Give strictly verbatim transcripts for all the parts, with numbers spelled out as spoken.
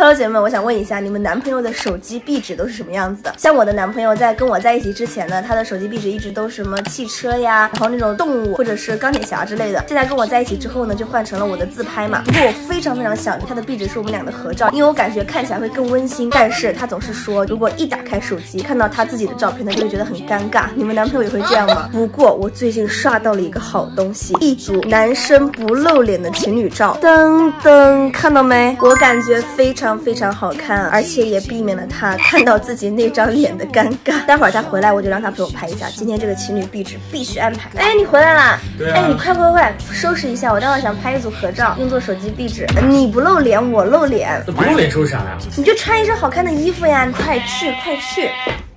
Hello， 姐妹们，我想问一下，你们男朋友的手机壁纸都是什么样子的？像我的男朋友在跟我在一起之前呢，他的手机壁纸一直都是什么汽车呀，然后那种动物或者是钢铁侠之类的。现在跟我在一起之后呢，就换成了我的自拍嘛。不过我非常非常想他的壁纸是我们俩的合照，因为我感觉看起来会更温馨。但是他总是说，如果一打开手机看到他自己的照片呢，就会觉得很尴尬。你们男朋友也会这样吗？不过我最近刷到了一个好东西，一组男生不露脸的情侣照，噔噔，看到没？我感觉非常非常好看，而且也避免了他看到自己那张脸的尴尬。待会儿他回来，我就让他陪我拍一下。今天这个情侣壁纸必须安排。哎，你回来啦？ 对啊。 哎，你快快快收拾一下，我待会儿想拍一组合照，用作手机壁纸。你不露脸，我露脸。 不露脸收啥呀？ 你就穿一身好看的衣服呀！你快去，快去。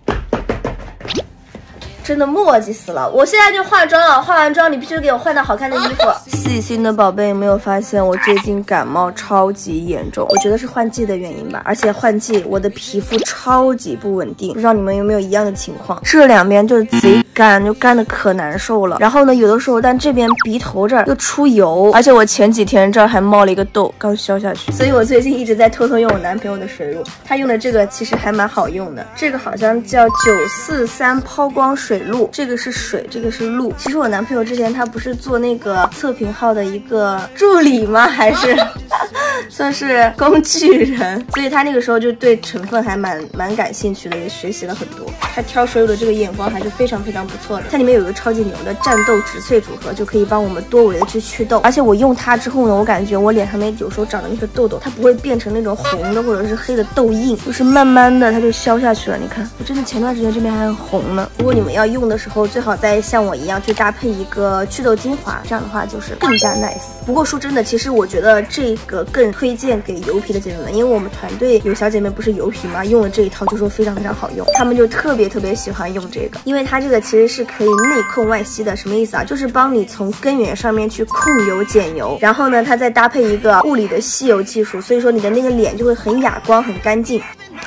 真的磨叽死了！我现在就化妆啊，化完妆你必须给我换到好看的衣服。细心的宝贝有没有发现我最近感冒超级严重？我觉得是换季的原因吧，而且换季我的皮肤超级不稳定，不知道你们有没有一样的情况？这两边就是贼干，就干的可难受了。然后呢，有的时候但这边鼻头这儿又出油，而且我前几天这儿还冒了一个痘，刚消下去。所以我最近一直在偷偷用我男朋友的水乳，他用的这个其实还蛮好用的，这个好像叫九四三抛光水。露，这个是水，这个是露。其实我男朋友之前他不是做那个测评号的一个助理吗？还是算是工具人，所以他那个时候就对成分还蛮蛮感兴趣的，也学习了很多。他挑水乳的这个眼光还是非常非常不错的。它里面有一个超级牛的战斗植萃组合，就可以帮我们多维的去祛痘。而且我用它之后呢，我感觉我脸上面有时候长的那个痘痘，它不会变成那种红的或者是黑的痘印，就是慢慢的它就消下去了。你看，我真的前段时间这边还很红呢。如果你们要用的时候，最好再像我一样去搭配一个祛痘精华，这样的话就是更加 nice。不过说真的，其实我觉得这个更推荐给油皮的姐妹们，因为我们团队有小姐妹不是油皮嘛，用了这一套就说非常非常好用，她们就特别特别喜欢用这个，因为它这个其实是可以内控外吸的。什么意思啊？就是帮你从根源上面去控油减油，然后呢，它再搭配一个物理的吸油技术，所以说你的那个脸就会很哑光、很干净。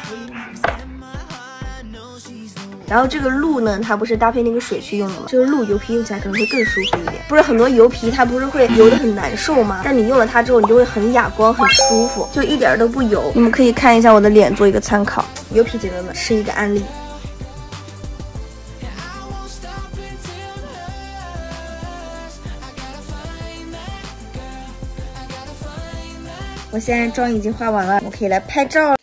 然后这个露呢，它不是搭配那个水去用的吗？这个露油皮用起来可能会更舒服一点。不是很多油皮它不是会油的很难受吗？但你用了它之后，你就会很哑光、很舒服，就一点都不油。你们可以看一下我的脸做一个参考。油皮姐妹们是一个案例。我现在妆已经化完了，我可以来拍照了。